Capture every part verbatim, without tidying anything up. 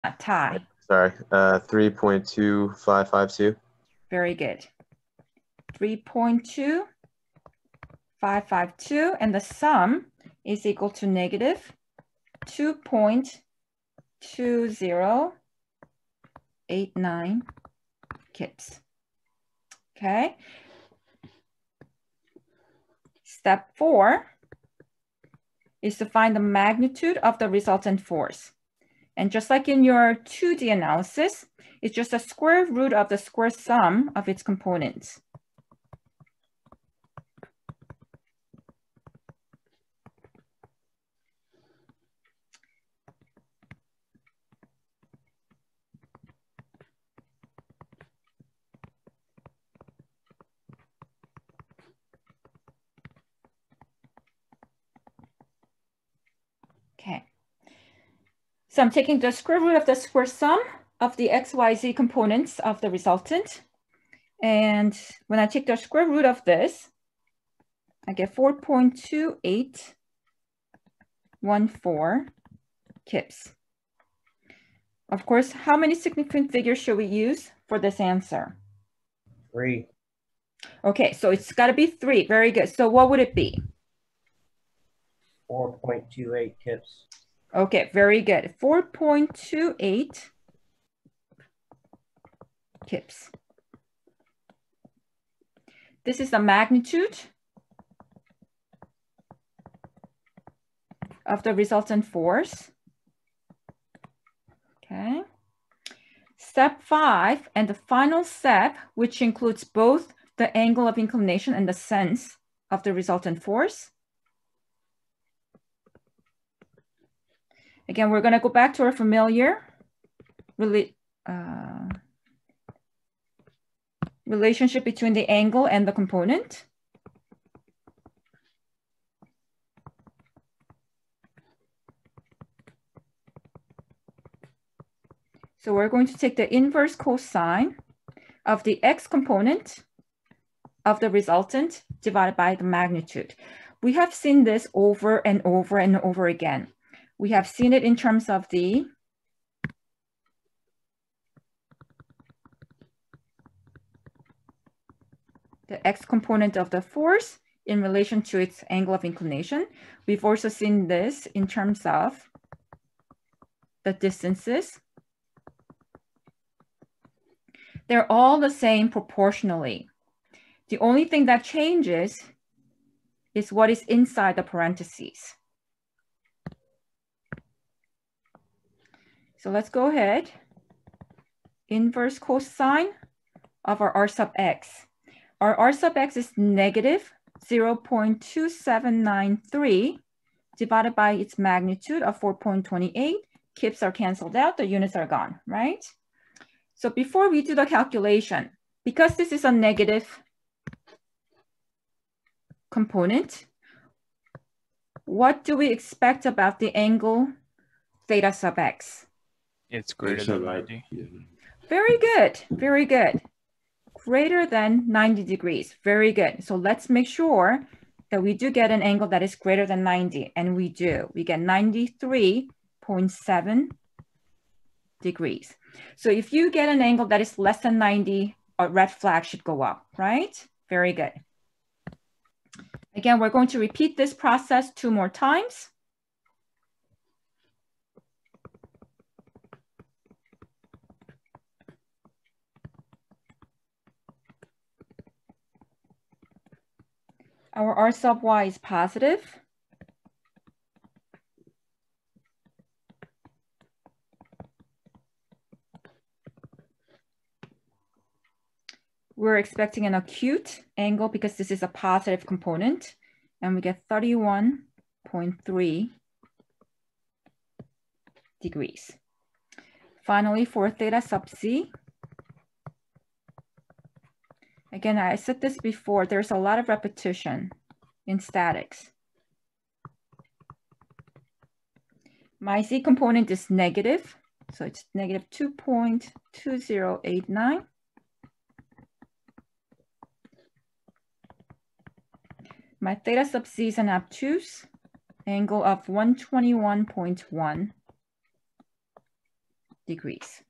tie. Sorry, uh, three point two five five two. Very good. three point two five five two, and the sum is equal to negative two point two zero eight nine kips. Okay. Step four is to find the magnitude of the resultant force. And just like in your two D analysis, it's just a square root of the square sum of its components. Okay. So I'm taking the square root of the square sum of the x, y, z components of the resultant. And when I take the square root of this, I get four point two eight one four kips. Of course, how many significant figures should we use for this answer? Three. Okay, so it's got to be three. Very good. So what would it be? four point two eight kips. Okay, very good. four point two eight kips. This is the magnitude of the resultant force. Okay. Step five, and the final step, which includes both the angle of inclination and the sense of the resultant force. Again, we're going to go back to our familiar really, uh, relationship between the angle and the component. So we're going to take the inverse cosine of the x component of the resultant divided by the magnitude. We have seen this over and over and over again. We have seen it in terms of the the x component of the force in relation to its angle of inclination. We've also seen this in terms of the distances. They're all the same proportionally. The only thing that changes is what is inside the parentheses. So let's go ahead. Inverse cosine of our r sub x. Our r sub x is negative zero point two seven nine three divided by its magnitude of four point two eight. Kips are canceled out, the units are gone, right? So before we do the calculation, because this is a negative component, what do we expect about the angle theta sub x? It's greater than ninety. Very good, very good. Greater than ninety degrees, very good. So let's make sure that we do get an angle that is greater than ninety, and we do. We get ninety-three point seven degrees. So if you get an angle that is less than ninety, a red flag should go up, right? Very good. Again, we're going to repeat this process two more times. Our r sub y is positive. We're expecting an acute angle because this is a positive component, and we get thirty-one point three degrees. Finally, for theta sub c, again, I said this before, there's a lot of repetition in statics. My z component is negative, so it's negative two point two zero eight nine. My theta sub c is an obtuse angle of one twenty-one point one. degrees.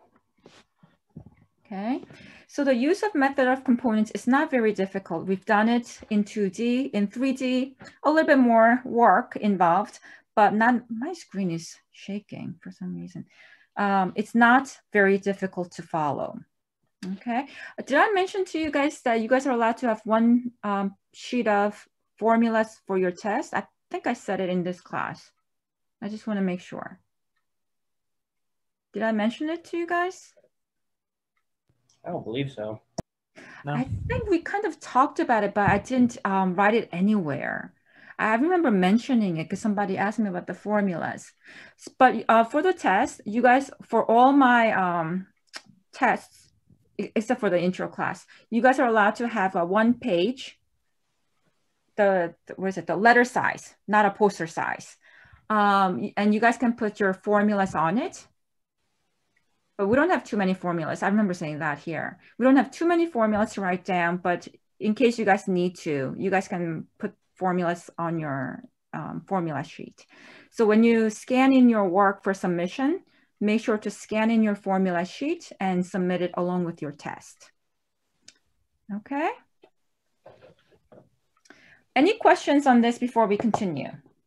Okay, so the use of method of components is not very difficult. We've done it in two D, in three D, a little bit more work involved, but not, my screen is shaking for some reason. Um, it's not very difficult to follow. Okay, did I mention to you guys that you guys are allowed to have one um, sheet of formulas for your test? I think I said it in this class. I just want to make sure. Did I mention it to you guys? I don't believe so. No. I think we kind of talked about it, but I didn't um, write it anywhere. I remember mentioning it because somebody asked me about the formulas. But uh, for the test, you guys, for all my um, tests, except for the intro class, you guys are allowed to have a one page, the, what is it, the letter size, not a poster size. Um, and you guys can put your formulas on it. But we don't have too many formulas. I remember saying that here. We don't have too many formulas to write down, but in case you guys need to, you guys can put formulas on your um, formula sheet. So when you scan in your work for submission, make sure to scan in your formula sheet and submit it along with your test. Okay. Any questions on this before we continue?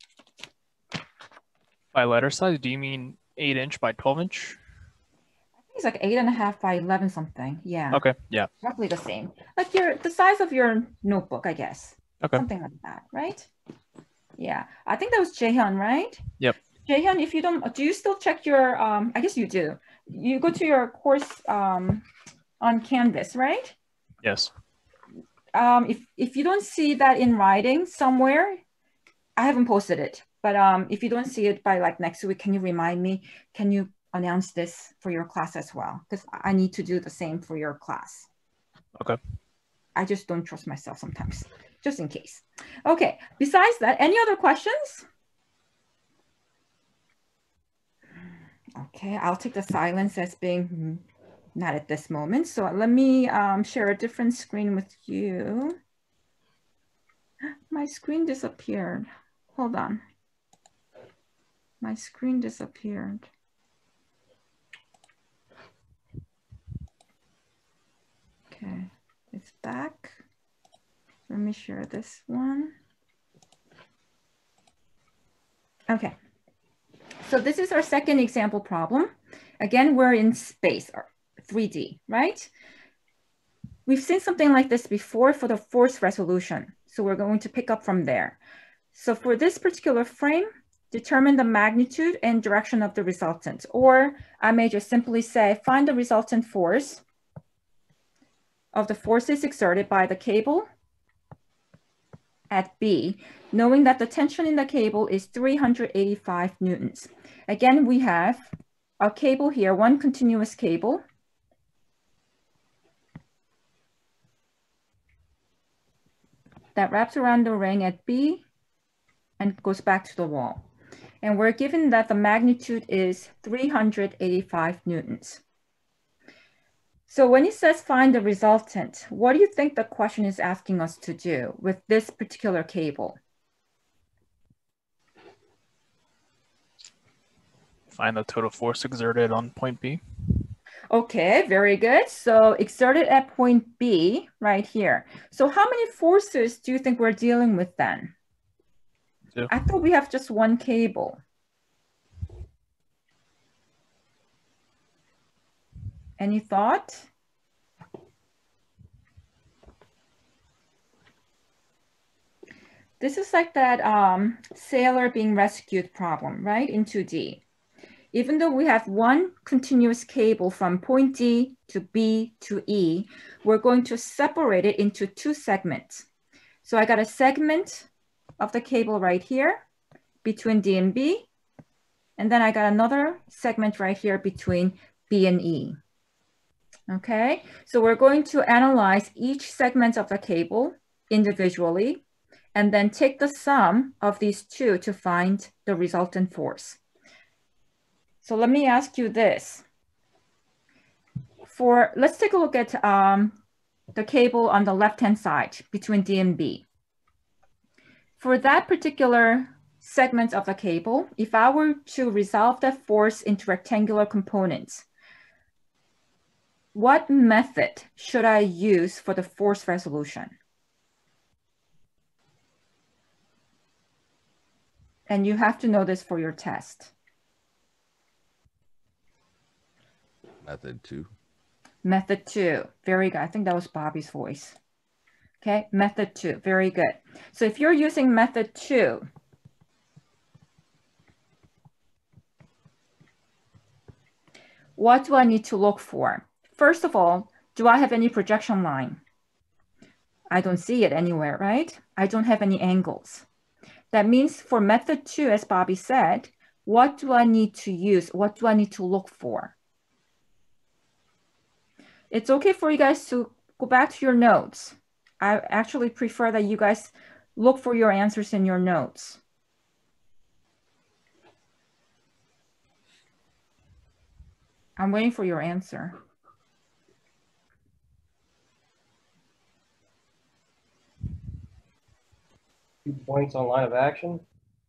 By letter size, do you mean eight inch by twelve inch? It's like eight and a half by eleven something. Yeah. Okay. Yeah. Roughly the same. Like your the size of your notebook, I guess. Okay. Something like that, right? Yeah. I think that was Jaehyun, right? Yep. Jaehyun, if you don't, do you still check your? Um, I guess you do. You go to your course um, on Canvas, right? Yes. Um, if if you don't see that in writing somewhere, I haven't posted it. But um, if you don't see it by like next week, can you remind me? Can you announce this for your class as well? Because I need to do the same for your class. Okay. I just don't trust myself sometimes, just in case. Okay, besides that, any other questions? Okay, I'll take the silence as being not at this moment. So let me um, share a different screen with you. My screen disappeared. Hold on. My screen disappeared. Okay, it's back. Let me share this one. Okay, so this is our second example problem. Again, we're in space, or three D, right? We've seen something like this before for the force resolution. So we're going to pick up from there. So for this particular frame, determine the magnitude and direction of the resultant. Or I may just simply say, find the resultant force of the forces exerted by the cable at B, knowing that the tension in the cable is three hundred eighty-five newtons. Again, we have a cable here, one continuous cable. That wraps around the ring at B and goes back to the wall. And we're given that the magnitude is three hundred eighty-five newtons. So when it says find the resultant, what do you think the question is asking us to do with this particular cable? Find the total force exerted on point B. Okay, very good. So exerted at point B right here. So how many forces do you think we're dealing with then? Two. I thought we have just one cable. Any thought? This is like that um, sailor being rescued problem, right, in two D. Even though we have one continuous cable from point D to B to E, we're going to separate it into two segments. So I got a segment of the cable right here between D and B, and then I got another segment right here between B and E. Okay, so we're going to analyze each segment of the cable individually and then take the sum of these two to find the resultant force. So let me ask you this. For, let's take a look at um, the cable on the left-hand side between D and B. For that particular segments of the cable, if I were to resolve that force into rectangular components, what method should I use for the force resolution? And you have to know this for your test. Method two. Method two, very good. I think that was Bobby's voice. Okay, method two, very good. So if you're using method two, what do I need to look for? First of all, do I have any projection line? I don't see it anywhere, right? I don't have any angles. That means for method two, as Bobby said, what do I need to use? What do I need to look for? It's okay for you guys to go back to your notes. I actually prefer that you guys look for your answers in your notes. I'm waiting for your answer. Two points on line of action.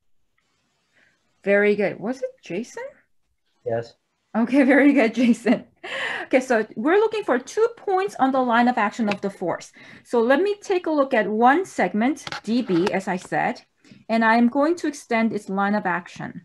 Very good. Was it Jason? Yes. Okay, very good, Jason. Okay, so we're looking for two points on the line of action of the force. So let me take a look at one segment, D B, as I said, and I'm going to extend its line of action.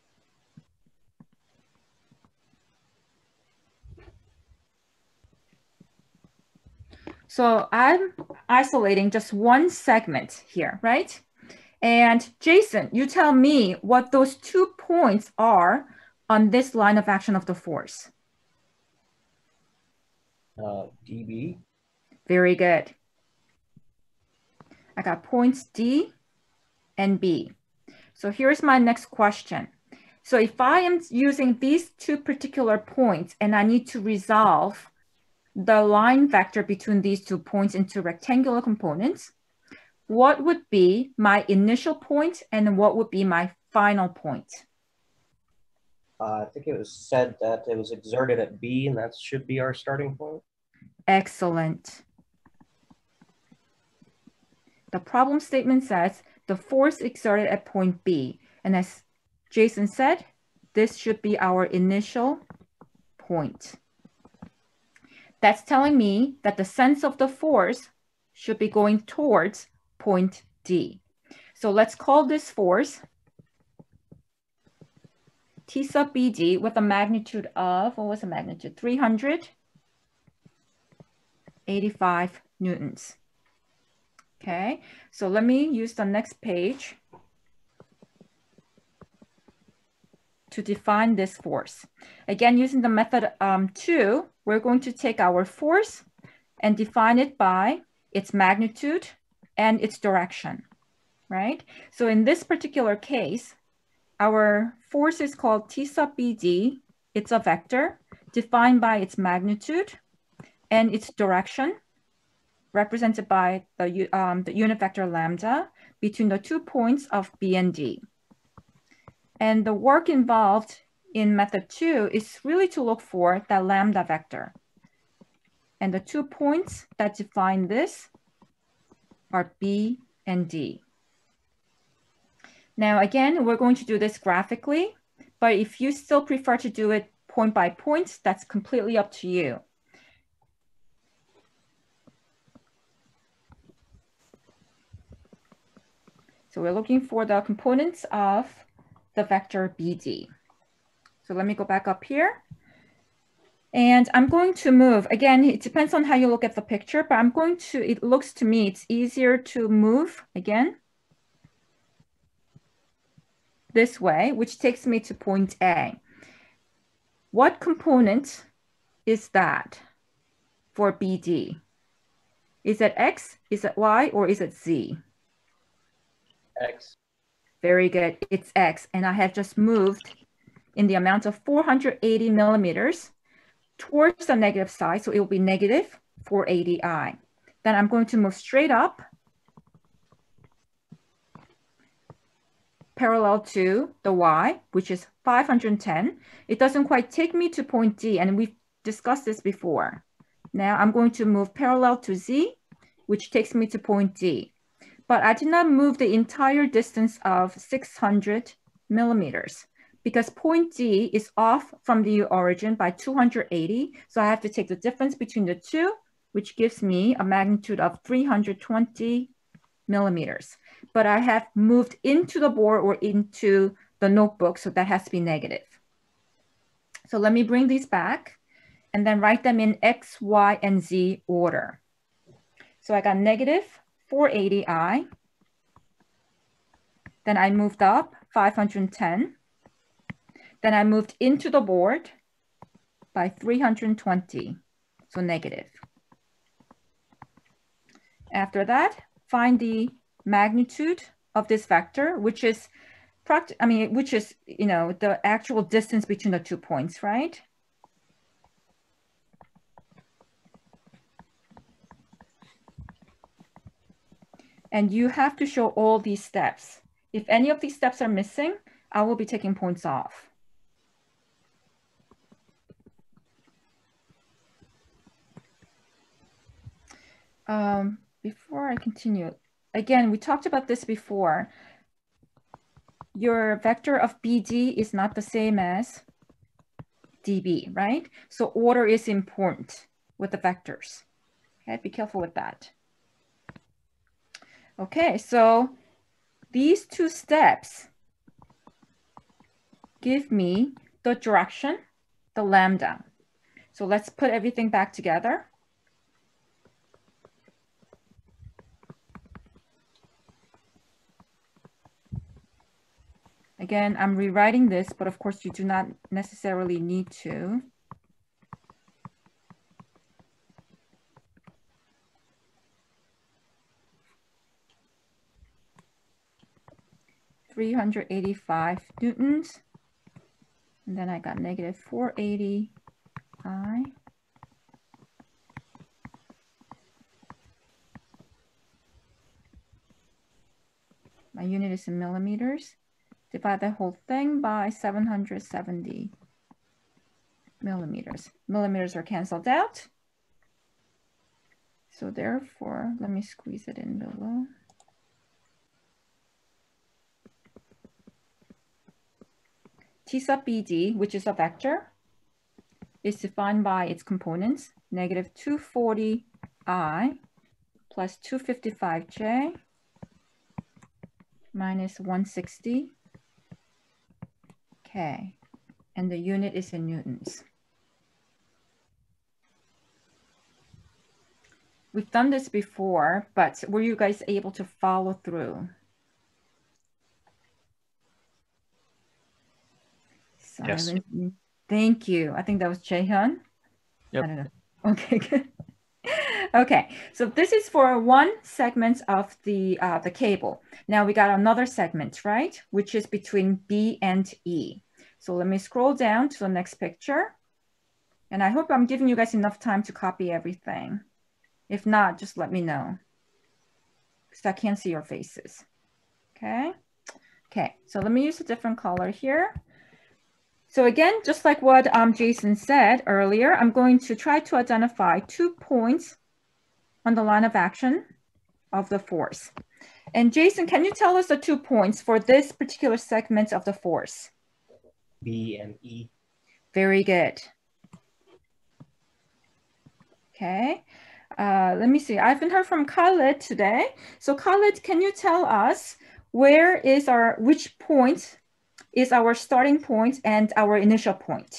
So I'm isolating just one segment here, right? And Jason, you tell me what those two points are on this line of action of the force. Uh, D B. Very good. I got points D and B. So here's my next question. So if I am using these two particular points and I need to resolve the line vector between these two points into rectangular components, what would be my initial point and what would be my final point? Uh, I think it was said that it was exerted at B, and that should be our starting point. Excellent. The problem statement says the force exerted at point B. And as Jason said, this should be our initial point. That's telling me that the sense of the force should be going towards point D. So let's call this force T sub B D with a magnitude of, what was the magnitude? three hundred eighty-five newtons. Okay, so let me use the next page to define this force. Again, using the method um, two, we're going to take our force and define it by its magnitude and its direction, right? So in this particular case, our force is called T sub B D. It's a vector defined by its magnitude and its direction, represented by the, um, the unit vector lambda between the two points of B and D. And the work involved in method two is really to look for that lambda vector. And the two points that define this are B and D. Now, again, we're going to do this graphically, but if you still prefer to do it point by point, that's completely up to you. So we're looking for the components of the vector B D. So let me go back up here. And I'm going to move, again, it depends on how you look at the picture, but I'm going to, it looks to me, it's easier to move again this way, which takes me to point A. What component is that for B D? Is it X, is it Y, or is it Z? X. Very good, it's X. And I have just moved in the amount of four hundred eighty millimeters towards the negative side. So it will be negative four eighty I. Then I'm going to move straight up parallel to the Y, which is five hundred ten. It doesn't quite take me to point D, and we've discussed this before. Now I'm going to move parallel to Z, which takes me to point D. but I did not move the entire distance of six hundred millimeters because point D is off from the origin by two hundred eighty. So I have to take the difference between the two, which gives me a magnitude of three hundred twenty millimeters. But I have moved into the board or into the notebook, so that has to be negative. So let me bring these back and then write them in X, Y, and Z order. So I got negative four eighty I. Then I moved up five hundred ten. Then I moved into the board by three hundred twenty, so negative. After that, find the magnitude of this vector, which is, I mean, which is, you know, the actual distance between the two points, right? And you have to show all these steps. If any of these steps are missing, I will be taking points off. Um, before I continue, again, we talked about this before. Your vector of B D is not the same as D B, right? So order is important with the vectors. Okay, be careful with that. Okay, so these two steps give me the direction, the lambda. So let's put everything back together. Again, I'm rewriting this, but of course you do not necessarily need to. three hundred eighty-five newtons. And then I got negative four eighty I. My unit is in millimeters. Divide the whole thing by seven hundred seventy millimeters. Millimeters are canceled out. So therefore, let me squeeze it in below. T sub B D, which is a vector, is defined by its components, negative two forty I plus two fifty-five J minus one sixty K, and the unit is in newtons. We've done this before, but were you guys able to follow through? Yes. Silence. Thank you. I think that was Jaehyun. Yep. I don't know. Okay, good. Okay, so this is for one segment of the uh, the cable. Now we got another segment, right? Which is between B and E. So let me scroll down to the next picture. And I hope I'm giving you guys enough time to copy everything. If not, just let me know, because I can't see your faces. Okay. Okay, so let me use a different color here. So again, just like what um, Jason said earlier, I'm going to try to identify two points on the line of action of the force. And Jason, can you tell us the two points for this particular segment of the force? B and E. Very good. Okay, uh, let me see. I haven't heard from Khaled today. So Khaled, can you tell us where is our, which point is our starting point and our initial point?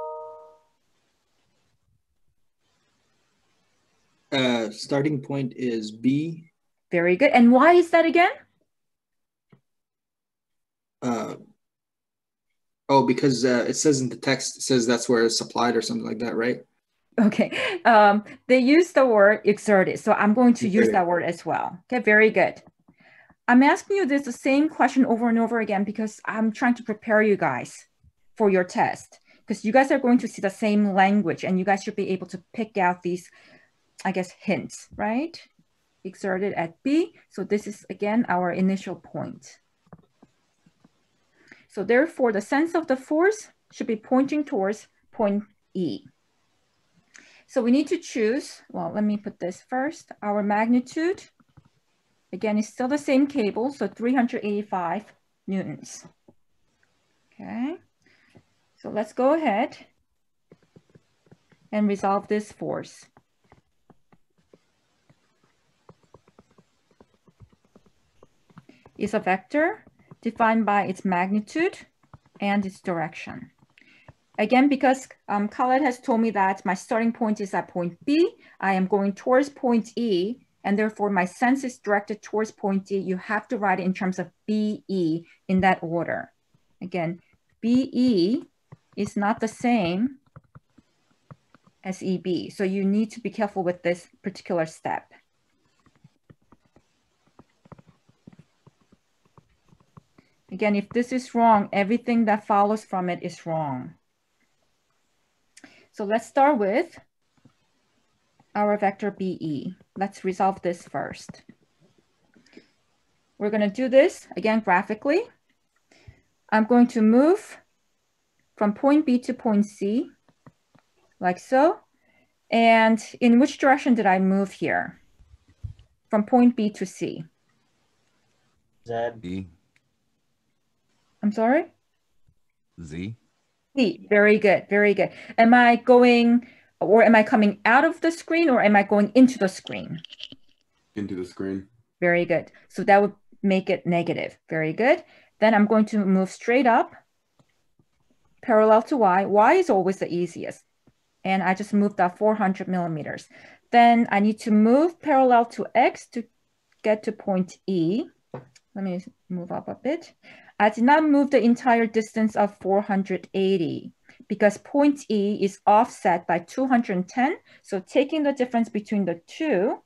Uh, starting point is B. Very good. And why is that again? Uh, oh, because uh, it says in the text, it says that's where it's supplied or something like that, right? Okay. Um, they use the word exerted. So I'm going to use that word as well. Okay, very good. I'm asking you this the same question over and over again because I'm trying to prepare you guys for your test, because you guys are going to see the same language and you guys should be able to pick out these, I guess, hints, right? Exerted at B. So this is, again, our initial point. So therefore, the sense of the force should be pointing towards point E. So we need to choose, well, let me put this first. Our magnitude Again, it's still the same cable, so three hundred eighty-five newtons. Okay, so let's go ahead and resolve this force. It's a vector defined by its magnitude and its direction. Again, because um, Khaled has told me that my starting point is at point B, I am going towards point E, and therefore my sense is directed towards point E. You have to write it in terms of B E in that order. Again, B E is not the same as E B, so you need to be careful with this particular step. Again, if this is wrong, everything that follows from it is wrong. So let's start with our vector B E. Let's resolve this first. We're going to do this again graphically. I'm going to move from point B to point C, like so. And in which direction did I move here? From point B to C. Z. E. I'm sorry? Z. Z. Very good, very good. Am I going, or am I coming out of the screen, or am I going into the screen? Into the screen. Very good. So that would make it negative. Very good. Then I'm going to move straight up, parallel to Y. Y is always the easiest. And I just moved that four hundred millimeters. Then I need to move parallel to X to get to point E. Let me move up a bit. I did not move the entire distance of four hundred eighty because point E is offset by two hundred ten. So taking the difference between the two,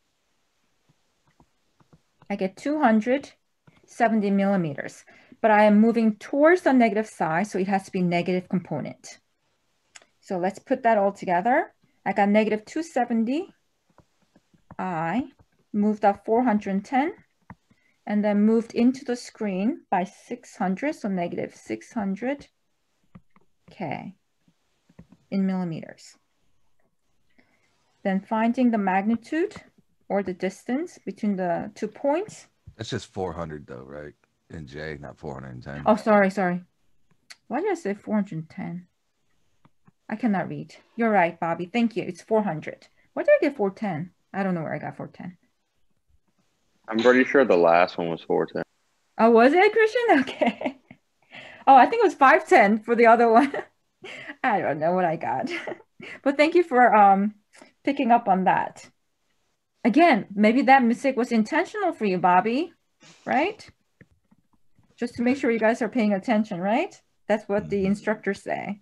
I get two hundred seventy millimeters. But I am moving towards the negative side, so it has to be negative component. So let's put that all together. I got negative two hundred seventy. I moved up four hundred ten. And then moved into the screen by six hundred, so negative six hundred K in millimeters. Then finding the magnitude or the distance between the two points. That's just four hundred though, right? In J, not four hundred ten. Oh, sorry, sorry. Why did I say four hundred ten? I cannot read. You're right, Bobby. Thank you. It's four hundred. Where did I get four ten? I don't know where I got four ten. I'm pretty sure the last one was four ten. Oh, was it, Christian? Okay. Oh, I think it was five ten for the other one. I don't know what I got. But thank you for um, picking up on that. Again, maybe that mistake was intentional for you, Bobby, right? Just to make sure you guys are paying attention, right? That's what the instructors say.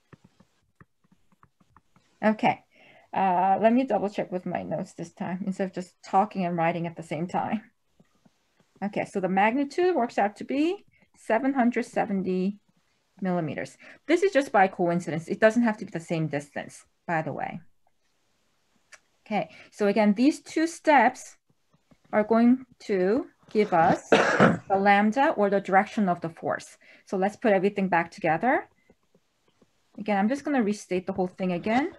Okay. Uh, let me double check with my notes this time instead of just talking and writing at the same time. Okay, so the magnitude works out to be seven hundred seventy millimeters. This is just by coincidence. It doesn't have to be the same distance, by the way. Okay, so again, these two steps are going to give us the lambda or the direction of the force. So let's put everything back together. Again, I'm just going to restate the whole thing again.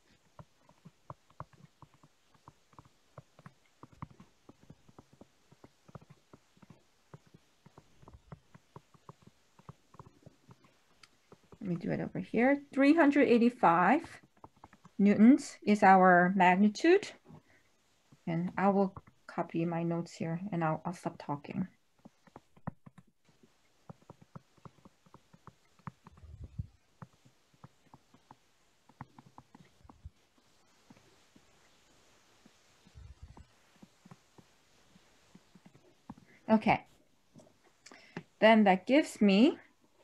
Let me do it over here. three hundred eighty-five newtons is our magnitude. And I will copy my notes here and I'll, I'll stop talking. Okay. Then that gives me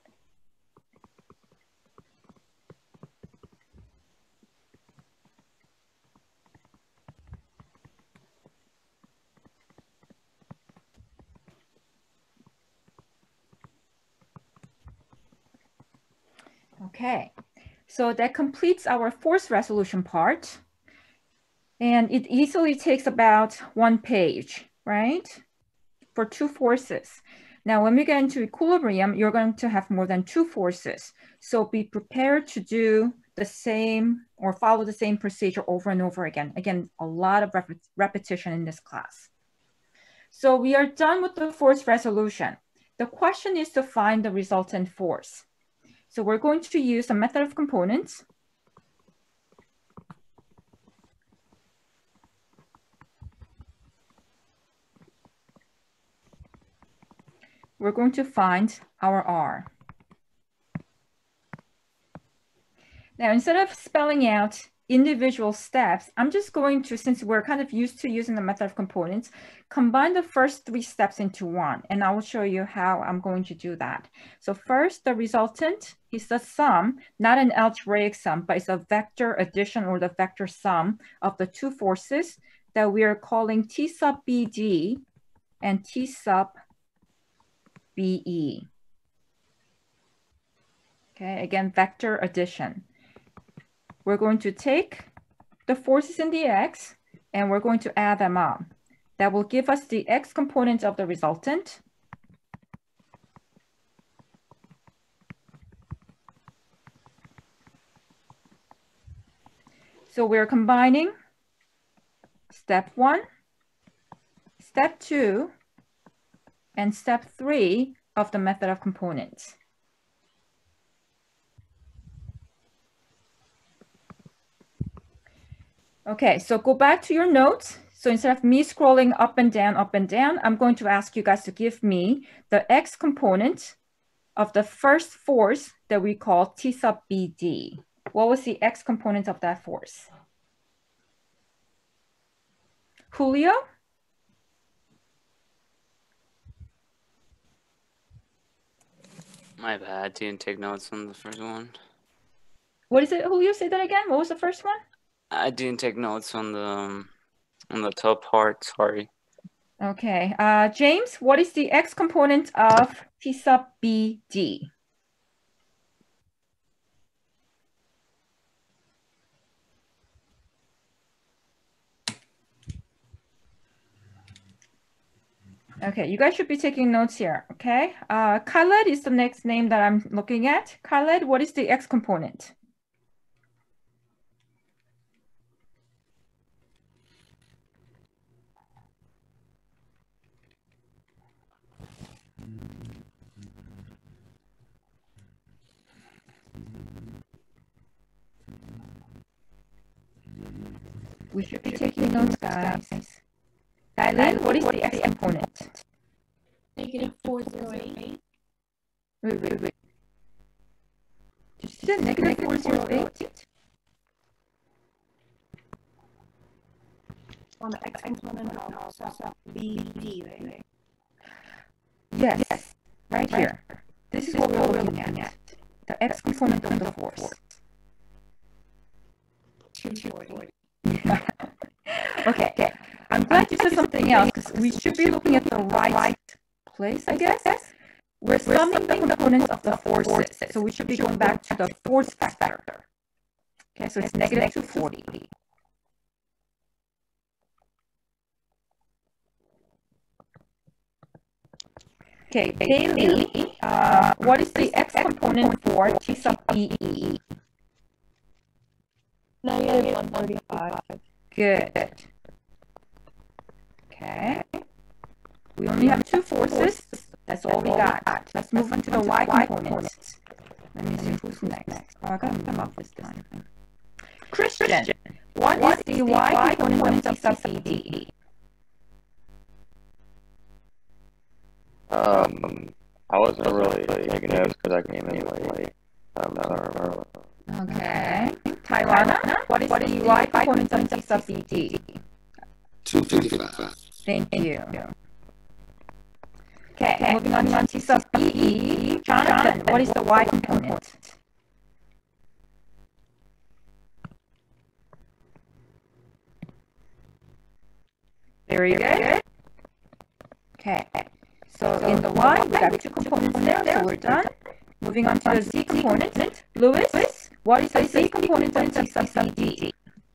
Okay, so that completes our force resolution part. And it easily takes about one page, right? For two forces. Now, when we get into equilibrium, you're going to have more than two forces. So be prepared to do the same or follow the same procedure over and over again. Again, a lot of rep repetition in this class. So we are done with the force resolution. The question is to find the resultant force. So we're going to use the method of components. We're going to find our R. Now, instead of spelling out individual steps, I'm just going to, since we're kind of used to using the method of components, combine the first three steps into one, and I will show you how I'm going to do that. So first, the resultant is the sum, not an algebraic sum, but it's a vector addition or the vector sum of the two forces that we are calling T sub B D and T sub B E. Okay, again, vector addition. We're going to take the forces in the X and we're going to add them up. That will give us the X component of the resultant. So we're combining step one, step two, and step three of the method of components. Okay, so go back to your notes. So instead of me scrolling up and down, up and down, I'm going to ask you guys to give me the X component of the first force that we call T sub B D. What was the X component of that force? Julio? My bad. I didn't take notes on the first one. What is it, Julio? Say that again. What was the first one? I didn't take notes on the um, on the top part. Sorry. Okay. Uh, James, what is the X component of T sub B D? Okay, you guys should be taking notes here, okay? Uh, Khaled is the next name that I'm looking at. Khaled, what is the X component? We should be taking notes, guys. Thailand, what is the X component? Negative four zero eight. Wait, wait, wait. Did you say negative four zero eight? On the X component of sub B D, right? Yes, yes, right here. This is what we're looking at. The X component of the force. two forty. Okay, okay. I'm glad you said something else because we should be looking at the right place, I guess. We're summing the components of the forces. So we should be going back to the force vector. Okay, so it's negative two forty. Okay, Bailey, uh, what is the X component for T sub B E? Negative one thirty-five. Good. Okay. We only have two forces. That's all we got. Let's move on to the Y component. Let me see who's next. Oh, I got them up this time. Christian, what is the Y component of sub B D? Um, I wasn't really taking notes because I came in late. I'm sorry. Okay. Tailana, what is the Y component of T sub B D? two fifty-five. Thank you. Okay, moving on to T sub B E. Jonathan, what is the Y component? Very good. Okay, so in the Y, we got two components there, so we're done. Moving on to the Z component. Louis, what is the Z component of T sub B D?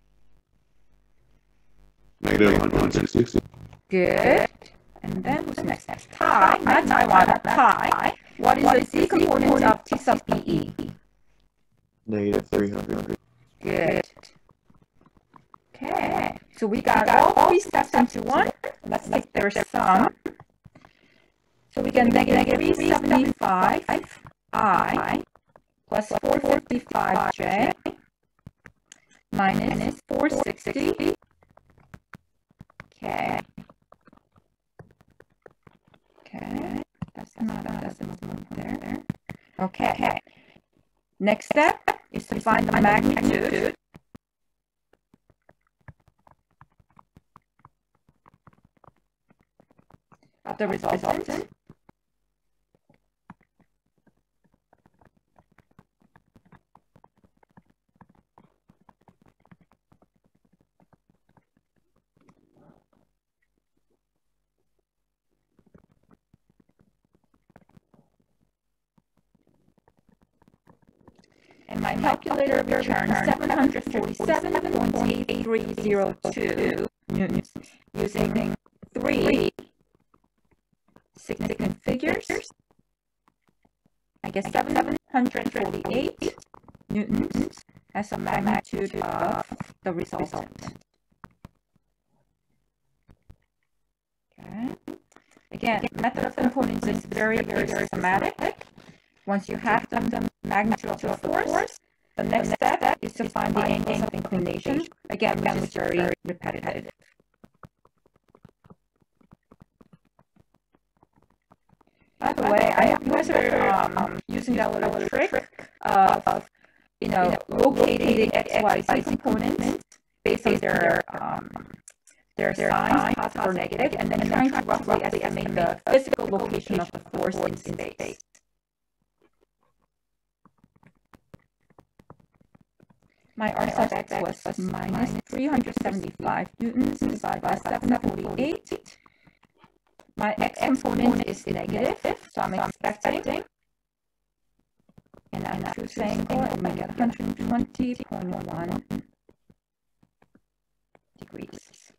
Negative one hundred sixty. Good. And then who's next? Ty, not Taiwan, but Ty. What is the Z component of T sub B E? Negative three hundred. Good. Okay. So we got all three steps into one. let's take their sum. So we get negative three seventy-five I plus four fifty-five J minus four sixty K. Okay, that's not a decimal point there. Okay. Next step is to find the magnitude of the resultant. And my calculator returns seven hundred forty-seven point eight three zero two newtons using three significant figures. I guess seven hundred forty-eight newtons as a magnitude of the resultant. Okay. Again, method of components is very, very systematic. Once you have the magnitude of the force, the next step is to find the angles of inclination, again, which is very repetitive. By the way, I hope you guys are um, using that little trick of, you know, locating the X Y Z components based on their um, their signs, positive or negative, and then trying to roughly estimate the physical location of the force in space. My R sub X was minus three hundred seventy-five newtons divided by seven hundred forty-eight. My X component is negative, so I'm expecting an acute angle, I'm going to get one hundred twenty point one degrees.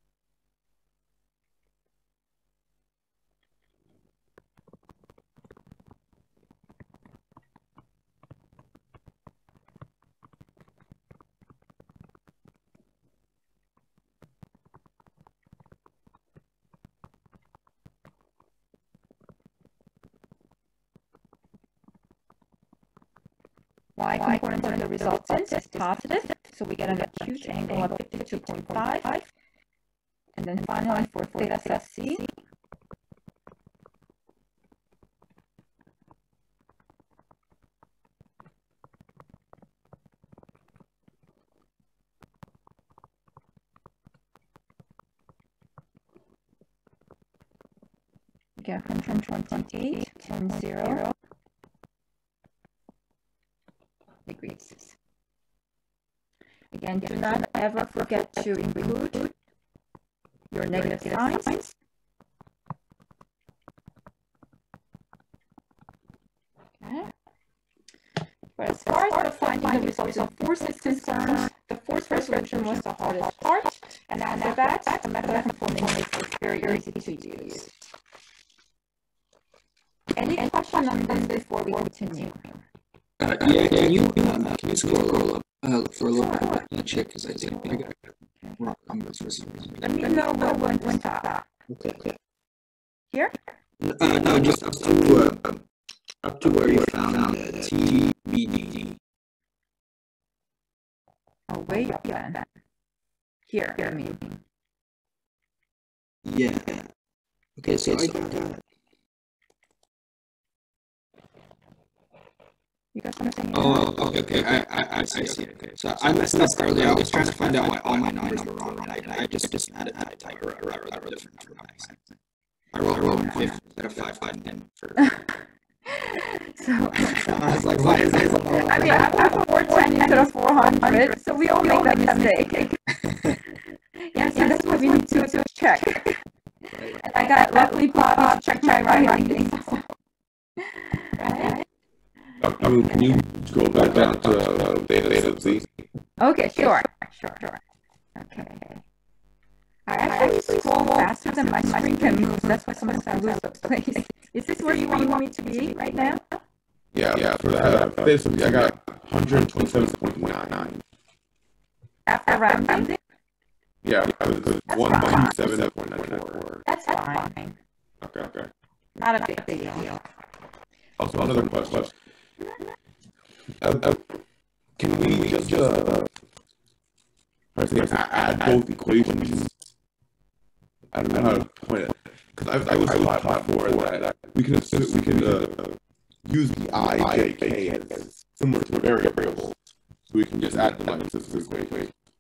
Y component of the resultant is positive, so we get an acute angle of fifty-two point five. And then finally for theta sub C, we get one hundred twenty-eight point zero degrees. Again, do not ever forget to include your negative signs. Okay. But as far as the finding the results of force is concerned, the force resolution was the hardest part, and after that, the method of component is very easy to use. Any question on this before we continue? Uh, yeah, can you um, can you scroll up uh, for a little bit? I'm gonna check because I think I got wrong numbers for some reason. Let me know what went went up. Okay, okay. Here? Uh, no, just up to uh, up to where you found the T B D. Oh, way up then. Here, I mean. Yeah. Okay, so I got that. You got something? Oh, okay, okay. I, I, I see. Okay, so I messed up earlier. I was trying to find out why all my numbers were wrong, and I, I just just added that type of error that were different for my accent. I wrote wrong fifty instead of five five ten for. So I was like, why is this? I mean, I put four ten instead of four hundred, so we all make that mistake. Yeah, so that's what we need to, to check. And I got luckily Bobby to check my writing. Right? I mean, can you scroll back down to uh, theta sub C? Okay, sure, sure, sure. Okay. I actually scroll faster than my screen can move, so that's why sometimes I lose the place. Is this where you want me to be right now? Yeah, yeah. For that, uh, theta sub C, I got one hundred twenty-seven point nine nine. After rounding? Yeah, it was one hundred twenty-seven point nine four. That's fine. Okay, okay. Not a big deal. Also, another question. Uh, uh, can we just, uh, I say, add both equations? I don't know how to point it. Because I, I was taught before that we can assume, we can uh, use the I, J, K as similar to a variable. So we can just add them like this this way.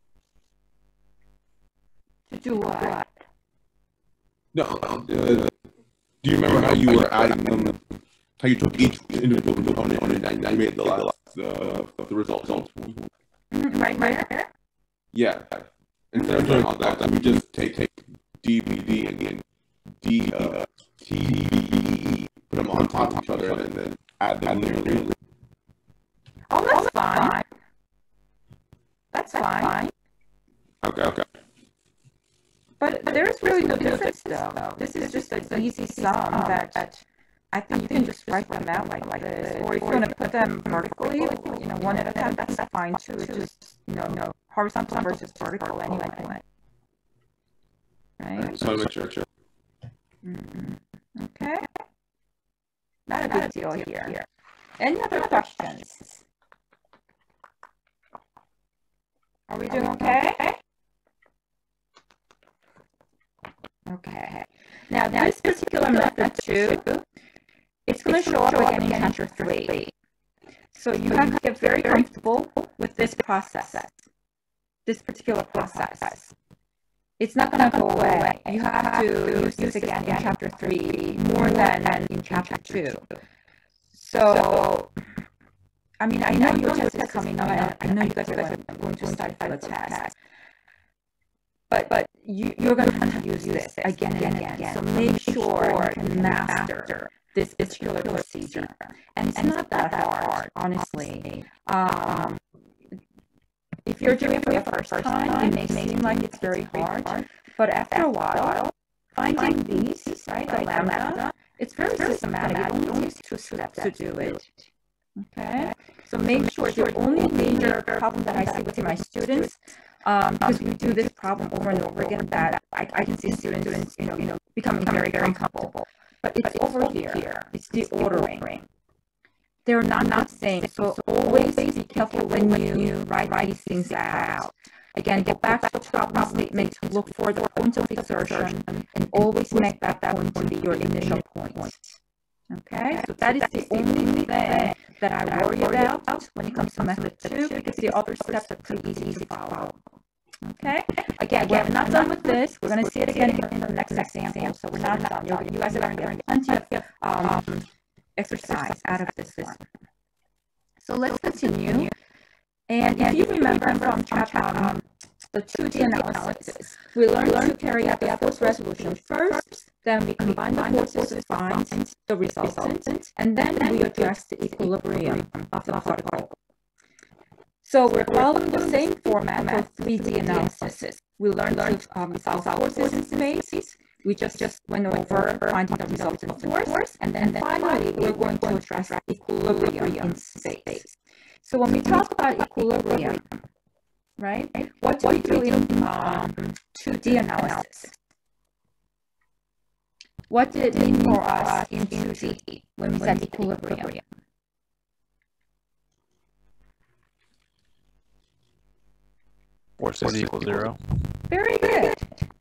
To do what? No, uh, do you remember how you were adding them? How you took each individual component and you made the last, uh, the result? Right, right here? Yeah. Instead of doing all that, we just take, take D, B, D, and D, uh, T, B, E, put them on top of each other, and then add them in. Oh, that's fine. That's fine. Okay, okay. But there's really no difference, though. This is just an easy sum that I think you can just write them out like, like this. Or if you want to put them vertically, you know, one at a time, that's fine too. It's just, you know, no horizontal versus vertical anyway. Right? So make sure, sure. Mm-hmm. Okay. Not a big deal here. Any other questions? Are we doing okay? Okay. Now, this particular method too, it's going to show up again in chapter three. So you have to get very comfortable with this process, this particular process. It's not going to go away. You have to use this again in chapter three more than in chapter two. So, I mean, I know your test is coming up. I know you guys are going to study for the test. But, but you, you're going to have to use this again and again. So make sure you can master this particular procedure. And it's not that hard, honestly. Um, if you're doing it for the first time, it may seem like it's very hard. But after a while, finding these, right, the lambda, it's very systematic. It only takes two steps to do it. Okay? So make sure the only major problem that I see with my students, Um, because we do this problem over and over again, that I, I can see students, you know, you know, becoming very, very comfortable. But it's over here. It's the ordering. They're not not the same. So always be careful when you write these things out. Again, get back to the problem statement. Look for the point of exertion, and always make that point to be your initial point. Okay, so that is the only thing that I worry about when it comes to method two, because the other steps are pretty easy to follow. Okay, again, we're not done with this. We're going to see it again in the next example, so we're not done. You guys are going to get plenty of um, exercise out of this. So let's continue. And if you remember from chapter um, the two D analysis, we learned to carry out the force resolution first. Then we combine the forces to find the resultant, and then we address the equilibrium of the particle. So we're following the same format for three D analysis. We learned to um, solve forces in space. We just, just went over finding the resultant force, and then finally we're going to address equilibrium in space. So when we talk about equilibrium, right, what do we do in um, two D analysis? What did it mean for us in two D when we said equilibrium? Forces equal zero. Very good.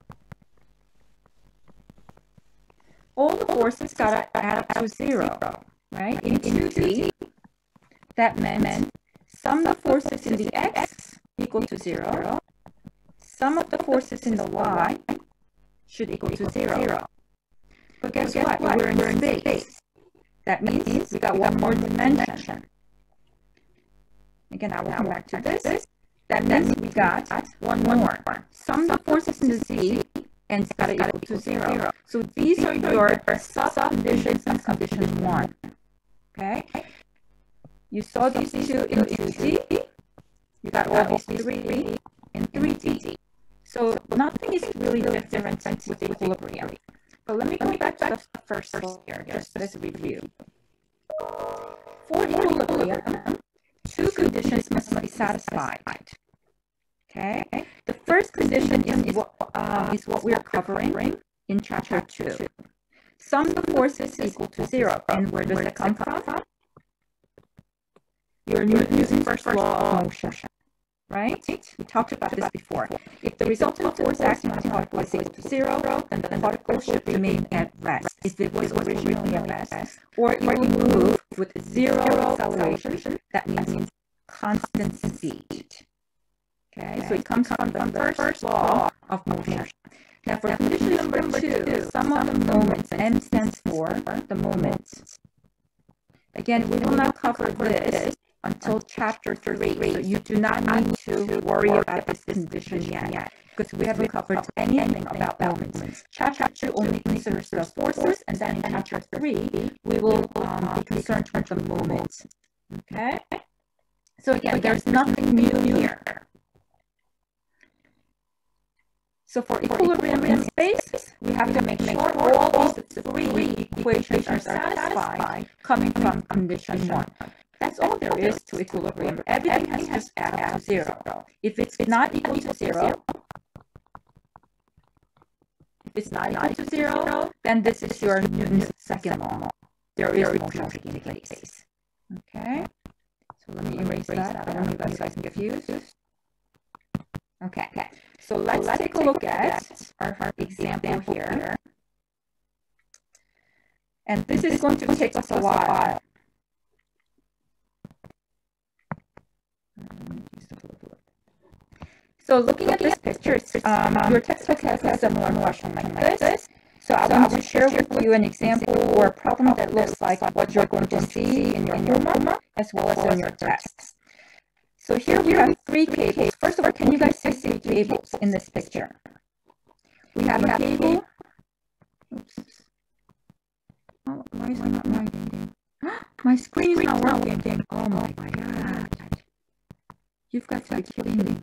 All the forces got to add up to zero, right? In two D, that meant sum of the forces in the x equal to zero. Sum of the forces in the y should equal to zero. But guess what? We're in space. That means we got one more dimension. Again, I will come back to this. That means we got one more. Sum the forces in the z, and it's got to equal to zero. So these are your sub-conditions in condition one. Okay? You saw these two in two D. You got all these three in three D. So nothing is really different with equilibrium. But let me go back to the first here, just as a review. For equilibrium, two conditions must be satisfied. Okay? The first condition is what, uh, is what we're covering in chapter two. Sum the forces equal to zero. And where does that come from? You're using first law of motion, right? We talked about this before. If the resultant force acting on a particle is equal to zero, then the particle should remain at rest, if it was originally at rest. Or it will move with zero acceleration. That means constant speed. Okay, so it comes from the first law of motion. Now for condition number two, sum of the moments, M stands for the moments. Again, we will not cover this until chapter three, so you do not need to worry about this condition yet, because we haven't covered anything about moments. Chapter two only considers the forces, and then in chapter three, we will um, be concerned with the moments. Okay? So again, there's nothing new here. So for equilibrium in space, we have to make sure all these three equations are satisfied coming from condition one. That's all there is to equilibrium. Everything has to add up to zero. If it's not equal to zero, if it's not equal to zero, then this is your Newton's second law. There is motion taking place. Okay? So let me erase that. I don't know if you guys can get confused. Okay. Okay. So let's, let's take a look at our, our example here. And this is going to take us a while. So looking at this picture, um, your textbook has a similar question like this. So I want to share with you an example or a problem that looks like what you're going to see in your homework as well as in your tests. So here we have three cables. First of all, can you guys see three cables in this picture? We have a cable. Oops. Oh, why is it not working? My screen is not working. Oh my god. You've got to be kidding me.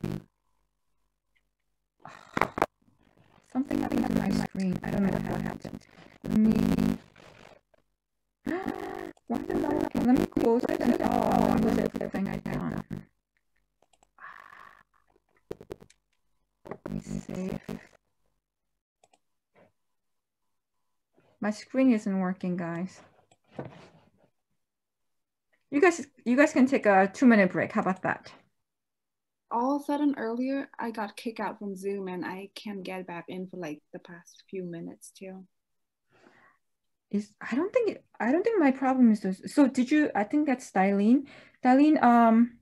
Something happened to my screen. I don't know what happened. Let me... Why is it not working? Let me close it and... Oh, what was it the thing I done? Let me save. My screen isn't working, guys. You guys, you guys can take a two-minute break. How about that? All of a sudden, earlier, I got kicked out from Zoom, and I can't get back in for like the past few minutes too. Is I don't think it, I don't think my problem is this. So did you? I think that's Darlene. Darlene, um,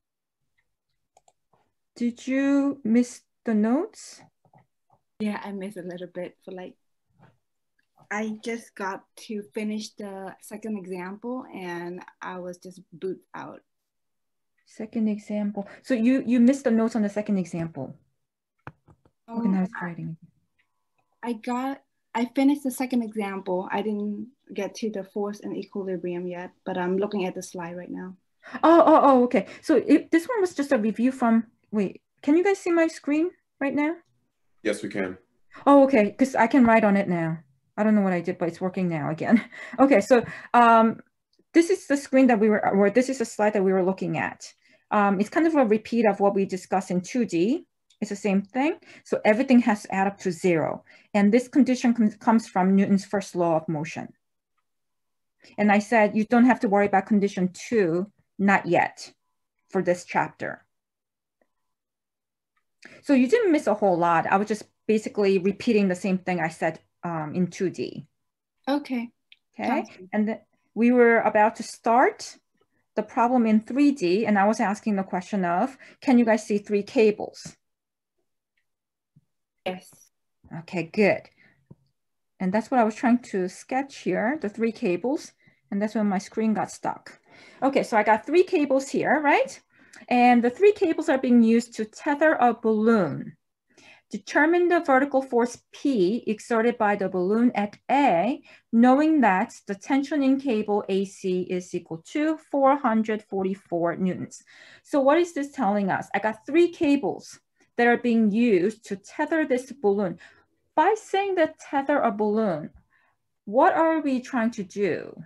did you miss the notes? Yeah, I missed a little bit for like. I just got to finish the second example, and I was just boot out. Second example. So you you missed the notes on the second example. Um, Organized writing. I got. I finished the second example. I didn't get to the force and equilibrium yet, but I'm looking at the slide right now. Oh oh oh. Okay. So it, this one was just a review from. Wait. Can you guys see my screen right now? Yes, we can. Oh, okay. Because I can write on it now. I don't know what I did, but it's working now again. Okay. So um, this is the screen that we were, or this is a slide that we were looking at. Um, it's kind of a repeat of what we discussed in two D. It's the same thing. So everything has to add up to zero. And this condition com comes from Newton's first law of motion. And I said, you don't have to worry about condition two, not yet, for this chapter. So you didn't miss a whole lot. I was just basically repeating the same thing I said um, in two D. Okay. Okay. And then we were about to start the problem in three D, and I was asking the question of, can you guys see three cables? Yes. Okay, good. And that's what I was trying to sketch here, the three cables, and that's when my screen got stuck. Okay, so I got three cables here, right? And the three cables are being used to tether a balloon. Determine the vertical force P exerted by the balloon at A, knowing that the tension in cable A C is equal to four hundred forty-four newtons. So what is this telling us? I got three cables that are being used to tether this balloon. By saying that tether a balloon, what are we trying to do?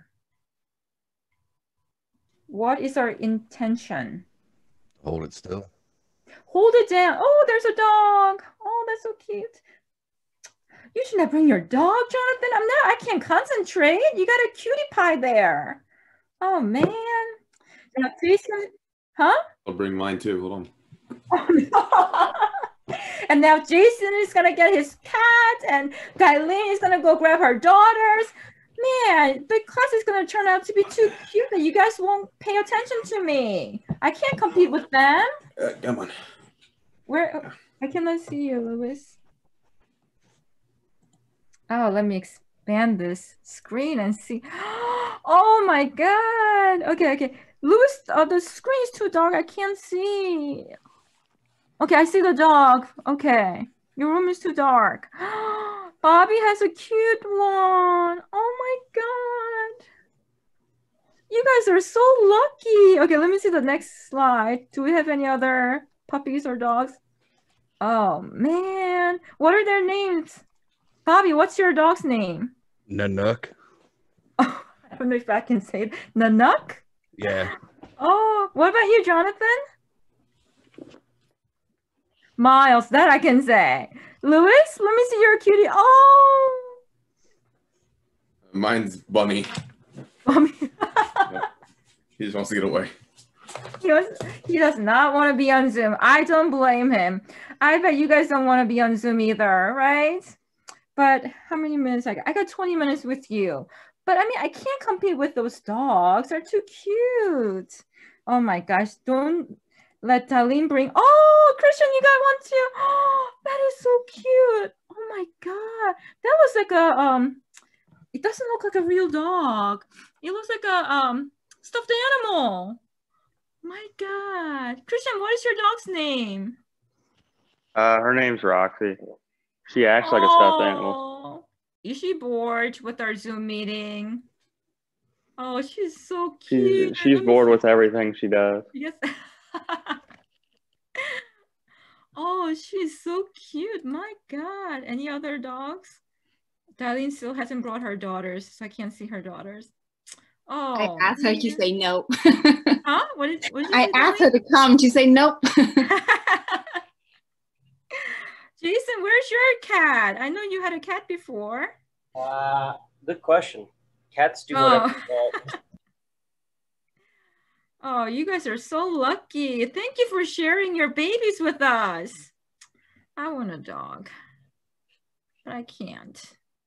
What is our intention? Hold it still. Hold it down. Oh, there's a dog. Oh, that's so cute. You should not bring your dog, Jonathan. I'm not, I can't concentrate. You got a cutie pie there. Oh man. Now, Jason, huh? I'll bring mine too. Hold on. Oh, no. And now Jason is gonna get his cat, and Dailin is gonna go grab her daughters. Man, the class is gonna turn out to be too cute that you guys won't pay attention to me. I can't compete with them. Uh, come on. Where? I cannot see you, Louis. Oh, let me expand this screen and see. Oh my God. Okay, okay. Louis, uh, the screen is too dark. I can't see. Okay, I see the dog. Okay. Your room is too dark. Bobby has a cute one. Oh my God. You guys are so lucky. Okay, let me see the next slide. Do we have any other puppies or dogs? Oh man. What are their names? Bobby, what's your dog's name? Nanook. Oh, I don't know if I can say it. Nanook? Yeah. Oh, what about you, Jonathan? Miles, that I can say. Louis, let me see your cutie. Oh. Mine's Bunny. Bunny. He just wants to get away. He, was, he does not want to be on Zoom. I don't blame him. I bet you guys don't want to be on Zoom either, right? But how many minutes? I got? I got twenty minutes with you. But I mean, I can't compete with those dogs. They're too cute. Oh my gosh. Don't let Dailin bring. Oh, Christian, you got one too. Oh, that is so cute. Oh my God. That was like a, um, it doesn't look like a real dog. It looks like a um stuffed animal. My God. Christian, what is your dog's name? Uh, her name's Roxy. She acts like a stuffed animal. Is she bored with our Zoom meeting? Oh, she's so cute. She's she's bored with everything she does. Yes. Oh, she's so cute. My God. Any other dogs? Dailin still hasn't brought her daughters, so I can't see her daughters. Oh, I asked her to say no. Huh? What did, what did you I say, asked Dailin? her to come. She said nope. Jason, where's your cat? I know you had a cat before. Uh, good question. Cats do Oh. whatever they want. Oh, you guys are so lucky. Thank you for sharing your babies with us. I want a dog, but I can't.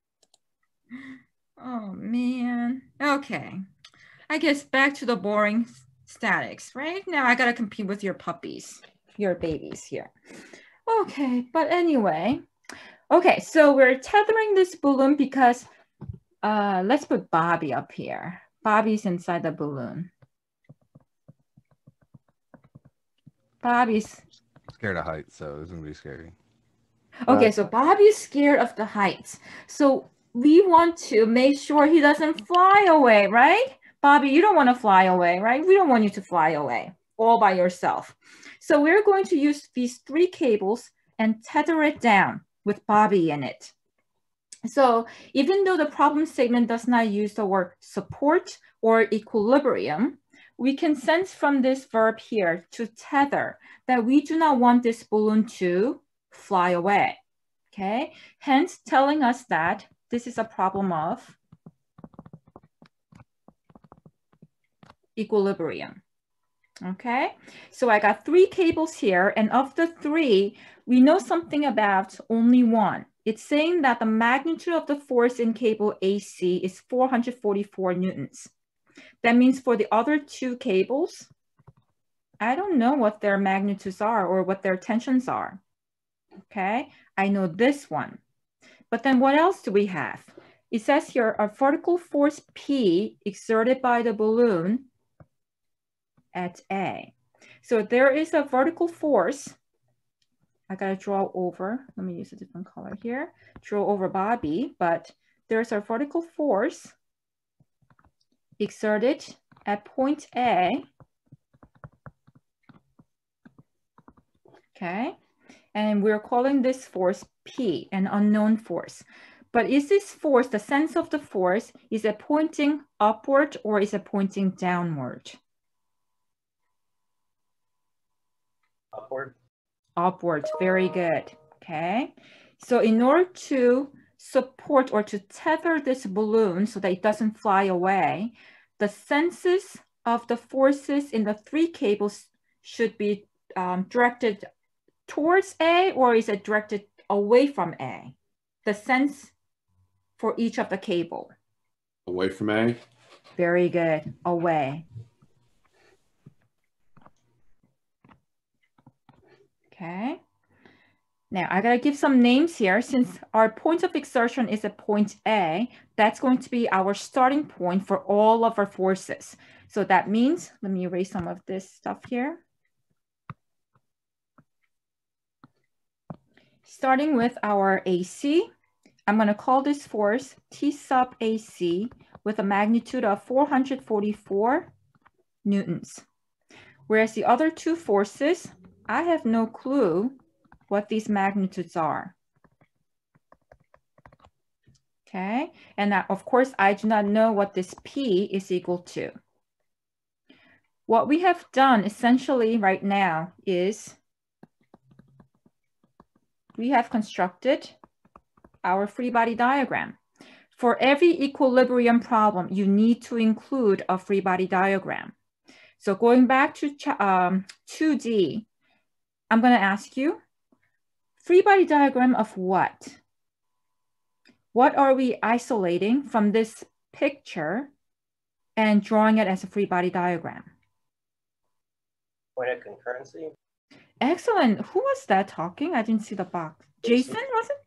Oh, man. Okay. I guess back to the boring statics, right? Now I got to compete with your puppies, your babies here. Okay, but anyway. Okay, so we're tethering this balloon because uh, let's put Bobby up here. Bobby's inside the balloon. Bobby's Scared of heights, so it's gonna be scary. okay. So Bobby's scared of the heights. So we want to make sure he doesn't fly away, right? Bobby, you don't want to fly away, right? We don't want you to fly away all by yourself. So we're going to use these three cables and tether it down with Bobby in it. So even though the problem statement does not use the word support or equilibrium, we can sense from this verb here, to tether, that we do not want this balloon to fly away, okay? Hence telling us that this is a problem of equilibrium, okay? So I got three cables here, and of the three, we know something about only one. It's saying that the magnitude of the force in cable A C is four hundred forty-four newtons. That means for the other two cables, I don't know what their magnitudes are or what their tensions are. Okay, I know this one. But then what else do we have? It says here a vertical force P exerted by the balloon at A. So there is a vertical force. I gotta draw over. Let me use a different color here. Draw over Bobby, but there's a vertical force exerted at point A, okay? And we're calling this force P, an unknown force. But is this force, the sense of the force, is it pointing upward or is it pointing downward? Upward. Upward, very good, okay? So in order to support or to tether this balloon so that it doesn't fly away, the senses of the forces in the three cables should be um, directed towards A, or is it directed away from A? The sense for each of the cable. Away from A. Very good. Away. Okay. Now I gotta give some names here. Since our point of exertion is at point A, that's going to be our starting point for all of our forces. So that means, let me erase some of this stuff here. Starting with our A C, I'm gonna call this force T sub A C with a magnitude of four hundred forty-four newtons. Whereas the other two forces, I have no clue what these magnitudes are. Okay, and now, of course, I do not know what this P is equal to. What we have done essentially right now is we have constructed our free body diagram. For every equilibrium problem, you need to include a free body diagram. So going back to um, two D, I'm going to ask you, free body diagram of what? What are we isolating from this picture and drawing it as a free body diagram? Point of concurrency. Excellent. Who was that talking? I didn't see the box. Jason, was it?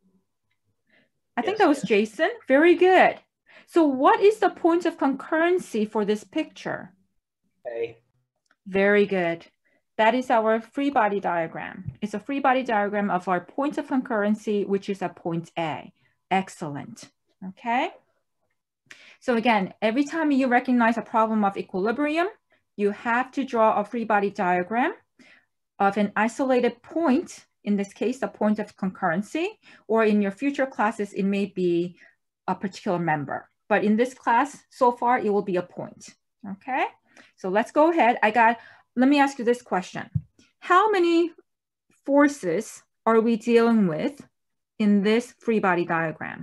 I think Yes, that was yes. Jason. Very good. So what is the point of concurrency for this picture? A. Very good. That is our free body diagram. It's a free body diagram of our point of concurrency, which is at point A. Excellent. Okay. So again, every time you recognize a problem of equilibrium, you have to draw a free body diagram of an isolated point, in this case, the point of concurrency, or in your future classes, it may be a particular member. But in this class, so far, it will be a point. Okay. So let's go ahead. I got, let me ask you this question. How many forces are we dealing with in this free body diagram?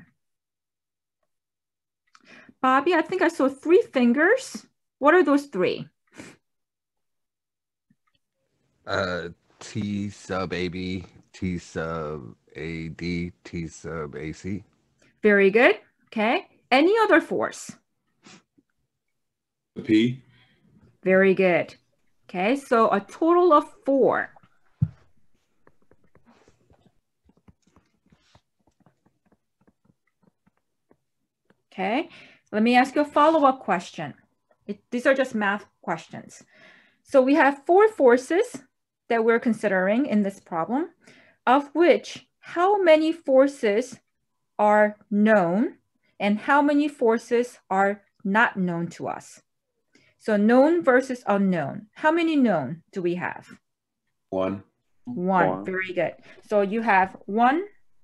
Bobby, I think I saw three fingers. What are those three? Uh, T sub A B, T sub A D, T sub A C. Very good. Okay. Any other force? The P. Very good. Okay, so a total of four. Okay, let me ask you a follow-up question. It, these are just math questions. So we have four forces that we're considering in this problem, of which how many forces are known and how many forces are not known to us? So known versus unknown. How many known do we have? One. One. One. Very good. So you have one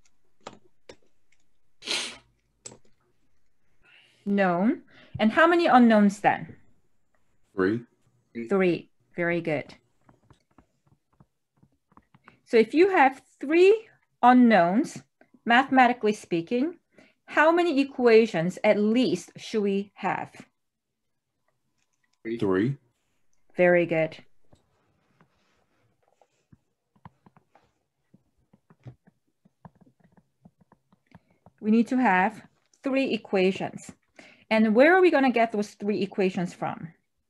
known. And how many unknowns then? Three. Three. Very good. So if you have three unknowns, mathematically speaking, how many equations at least should we have? Three. Very good. We need to have three equations. And where are we going to get those three equations from?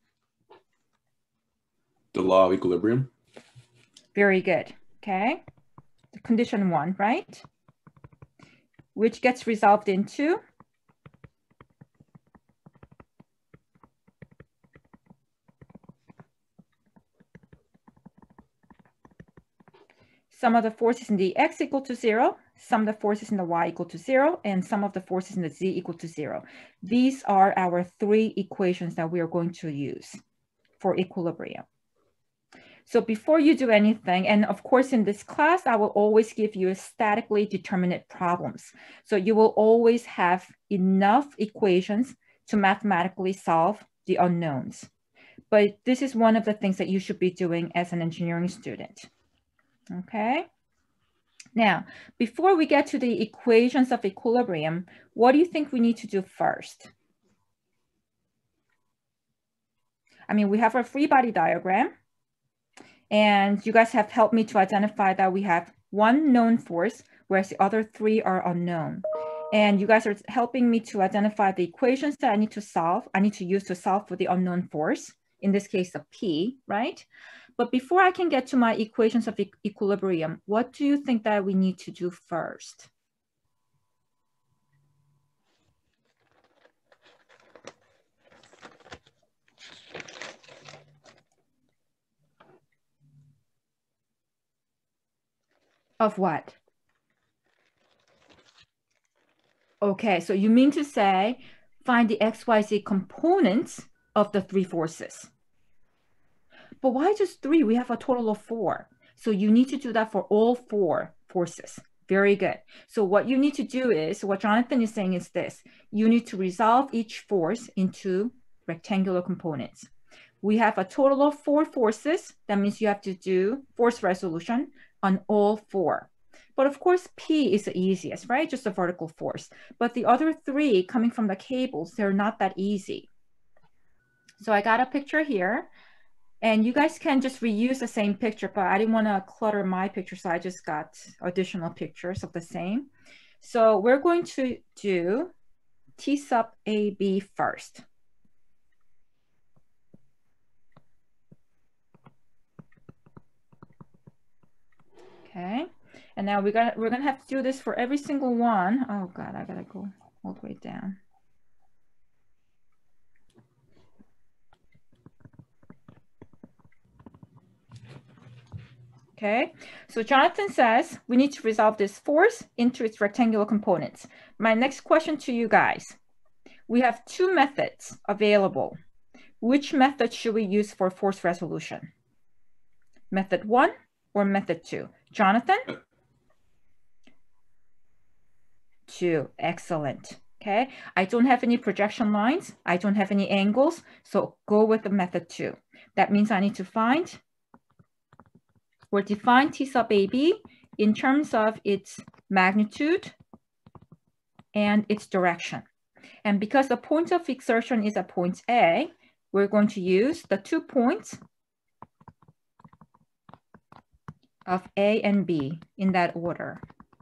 The law of equilibrium. Very good. Okay. Condition one, right? Which gets resolved into sum of the forces in the x equal to zero, sum of the forces in the y equal to zero, and sum of the forces in the z equal to zero. These are our three equations that we are going to use for equilibrium. So before you do anything, and of course in this class, I will always give you statically determinate problems. So you will always have enough equations to mathematically solve the unknowns. But this is one of the things that you should be doing as an engineering student. Okay, Now, before we get to the equations of equilibrium, what do you think we need to do first? I mean, we have our free body diagram, and you guys have helped me to identify that we have one known force, whereas the other three are unknown. And you guys are helping me to identify the equations that I need to solve, I need to use to solve for the unknown force, in this case, a P, right? But before I can get to my equations of e equilibrium, what do you think that we need to do first? Of what? Okay, so you mean to say, find the X Y Z components of the three forces. But why just three? We have a total of four. So you need to do that for all four forces. Very good. So what you need to do is, what Jonathan is saying is this. You need to resolve each force into rectangular components. We have a total of four forces. That means you have to do force resolution on all four. But of course, P is the easiest, right? Just a vertical force. But the other three coming from the cables, they're not that easy. So I got a picture here. And you guys can just reuse the same picture, but I didn't want to clutter my picture, so I just got additional pictures of the same. So we're going to do T sub A B first. Okay, and now we're gonna we're gonna have to do this for every single one. Oh God, I gotta go all the way down. Okay, so Jonathan says we need to resolve this force into its rectangular components. My next question to you guys, we have two methods available. Which method should we use for force resolution? Method one or method two? Jonathan? Two, excellent. Okay, I don't have any projection lines. I don't have any angles, so go with the method two. That means I need to find or define T sub A B in terms of its magnitude and its direction. And because the point of exertion is at point A, we're going to use the two points of A and B in that order.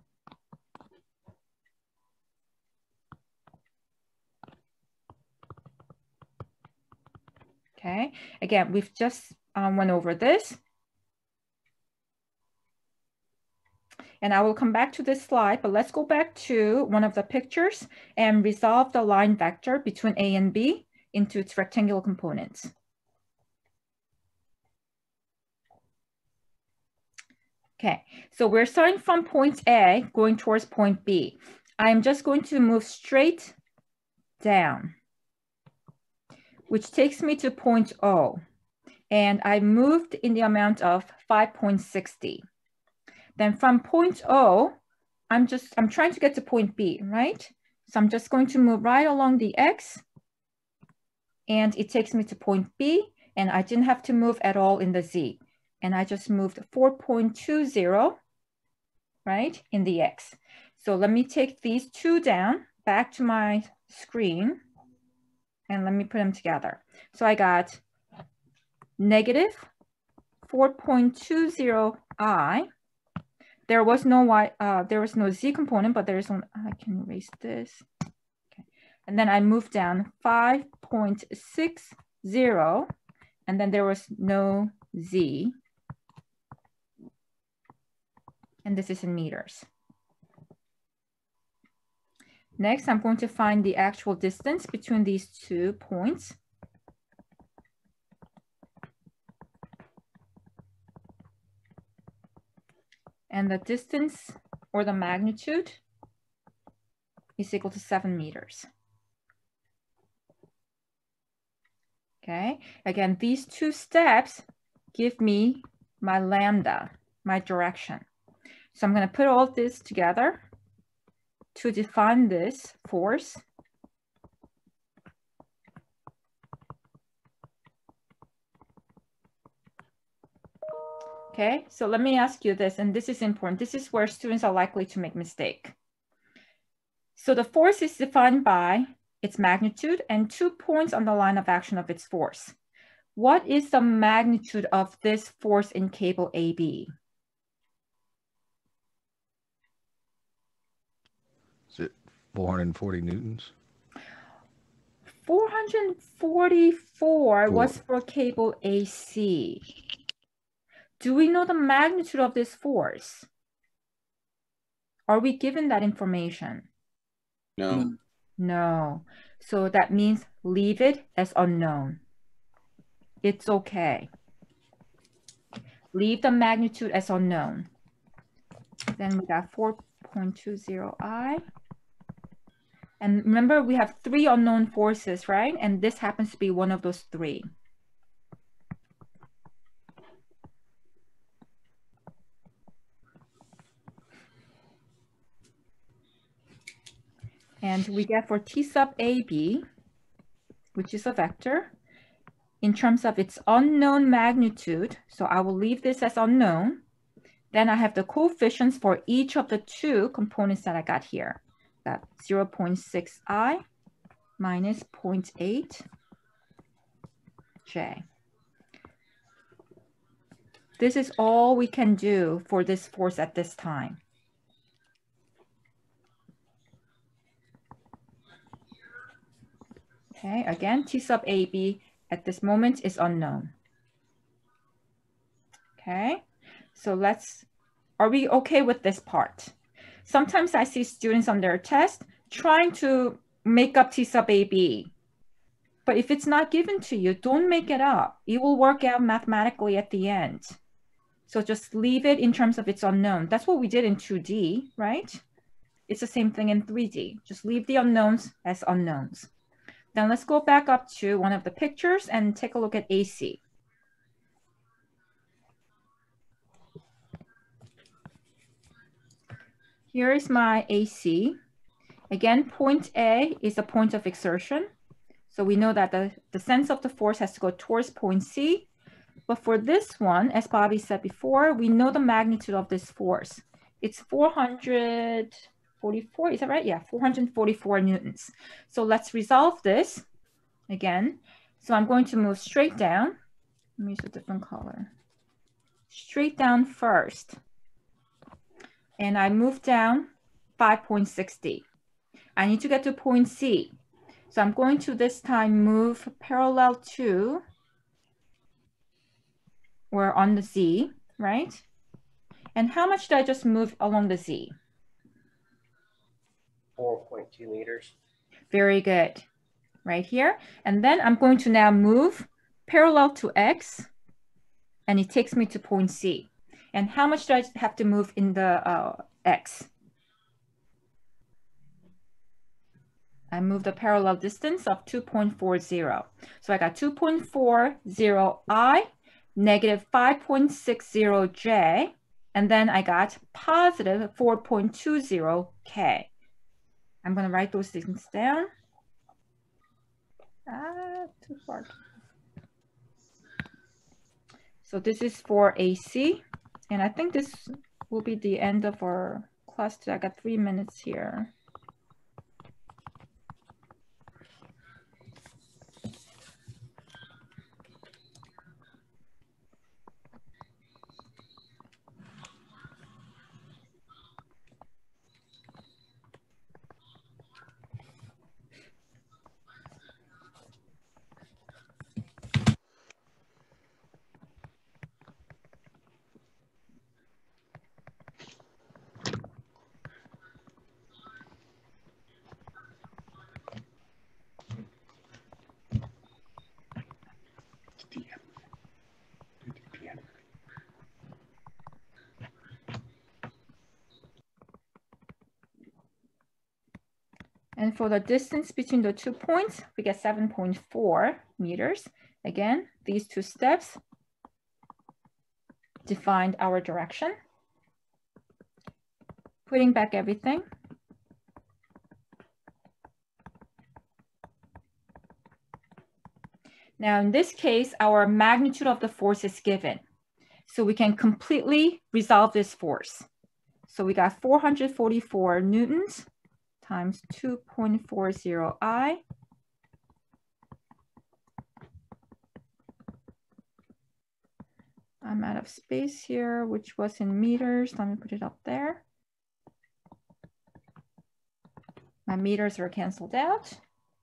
Okay, again, we've just um, went over this. And I will come back to this slide, but let's go back to one of the pictures and resolve the line vector between A and B into its rectangular components. Okay, so we're starting from point A, going towards point B. I'm just going to move straight down, which takes me to point O. And I moved in the amount of five point six zero. Then from point O, I'm just, I'm trying to get to point B, right? So I'm just going to move right along the X, and it takes me to point B, and I didn't have to move at all in the Z. And I just moved four point two zero, right, in the X. So let me take these two down back to my screen, and let me put them together. So I got negative four point two zero I. There was no y, uh, there was no z component, but there is one. I can erase this. Okay, and then I moved down five point six zero, and then there was no z, and this is in meters. Next, I'm going to find the actual distance between these two points. And the distance or the magnitude is equal to seven meters. Okay, again, these two steps give me my lambda, my direction. So I'm going to put all this together to define this force. Okay, so let me ask you this, and this is important. This is where students are likely to make mistake. So the force is defined by its magnitude and two points on the line of action of its force. What is the magnitude of this force in cable A B? Is it four hundred forty newtons? four hundred forty-four Four. was for cable A C. Do we know the magnitude of this force? Are we given that information? No. No. So that means leave it as unknown. It's okay. Leave the magnitude as unknown. Then we got four point two zero I. And remember, we have three unknown forces, right? And this happens to be one of those three. And we get for T sub A B, which is a vector, in terms of its unknown magnitude. So I will leave this as unknown. Then I have the coefficients for each of the two components that I got here. Got zero point six I minus zero point eight J. This is all we can do for this force at this time. Okay, again, T sub A B at this moment is unknown. Okay, so let's, are we okay with this part? Sometimes I see students on their test trying to make up T sub A B. But if it's not given to you, don't make it up. It will work out mathematically at the end. So just leave it in terms of its unknown. That's what we did in two D, right? It's the same thing in three D. Just leave the unknowns as unknowns. Then let's go back up to one of the pictures and take a look at A C. Here is my A C. Again, point A is a point of exertion. So we know that the, the sense of the force has to go towards point C. But for this one, as Bobby said before, we know the magnitude of this force. It's four hundred forty-four, is that right? Yeah, four hundred forty-four newtons. So let's resolve this again. So I'm going to move straight down. Let me use a different color. Straight down first. And I move down five point six D. I need to get to point C. So I'm going to this time move parallel to, or on the Z, right? And how much did I just move along the Z? four point two meters. Very good. Right here. And then I'm going to now move parallel to X, and it takes me to point C. And how much do I have to move in the uh, X? I moved a parallel distance of two point four zero. So I got two point four zero I, negative five point six zero J, and then I got positive four point two zero K. I'm going to write those things down. Ah, too far. So this is for A C, and I think this will be the end of our class today. I got three minutes here. And for the distance between the two points, we get seven point four meters. Again, these two steps defined our direction. Putting back everything. Now, in this case, our magnitude of the force is given. So we can completely resolve this force. So we got four hundred forty-four newtons times two point four zero I. I'm out of space here, which was in meters. Let me put it up there. My meters are canceled out.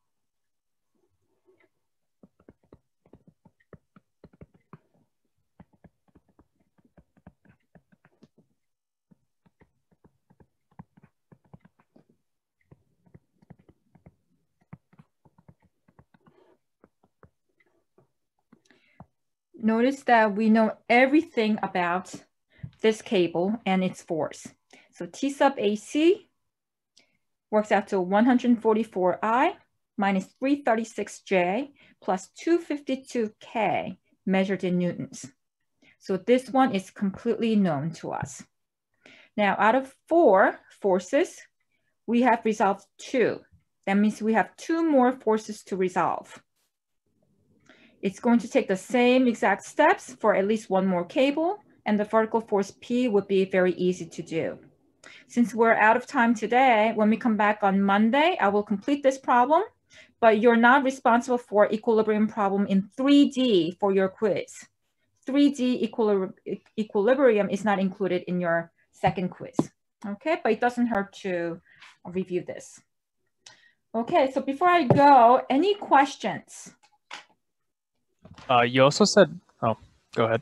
Notice that we know everything about this cable and its force. So T sub A C works out to one hundred forty-four I minus three thirty-six J plus two fifty-two K measured in newtons. So this one is completely known to us. Now, out of four forces, we have resolved two. That means we have two more forces to resolve. It's going to take the same exact steps for at least one more cable, and the vertical force P would be very easy to do. Since we're out of time today, when we come back on Monday, I will complete this problem, but you're not responsible for equilibrium problem in three D for your quiz. three D equilib equilibrium is not included in your second quiz, okay? But it doesn't hurt to review this. Okay, so before I go, any questions? Uh, you also said, oh, go ahead.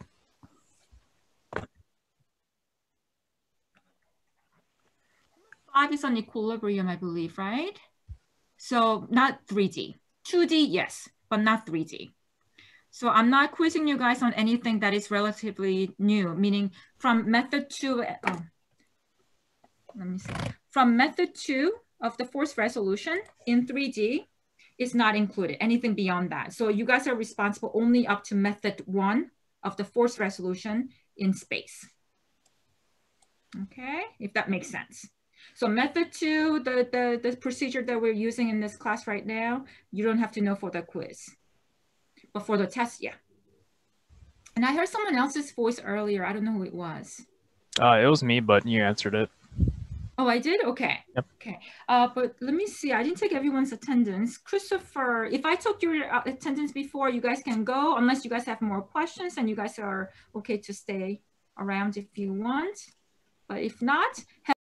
Five is on equilibrium, I believe, right? So not three D. two D, yes, but not three D. So I'm not quizzing you guys on anything that is relatively new, meaning from method two, oh, let me see. From method two of the force resolution in three D, is not included, anything beyond that. So you guys are responsible only up to method one of the force resolution in space. Okay, if that makes sense. So method two, the, the, the procedure that we're using in this class right now, you don't have to know for the quiz. But for the test, yeah. And I heard someone else's voice earlier. I don't know who it was. Uh, it was me, but you answered it. Oh, I did? Okay. Yep. Okay. Uh, but let me see. I didn't take everyone's attendance. Christopher, if I took your uh, attendance before, you guys can go unless you guys have more questions and you guys are okay to stay around if you want. But if not,